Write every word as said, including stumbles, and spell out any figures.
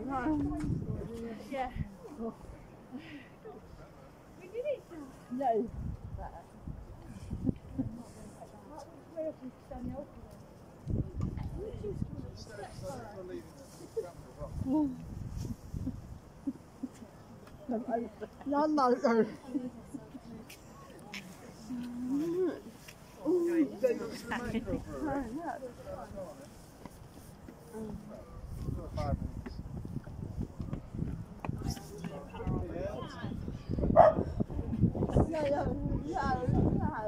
Yeah. We did it. No. No, no, no. No, no, no, no.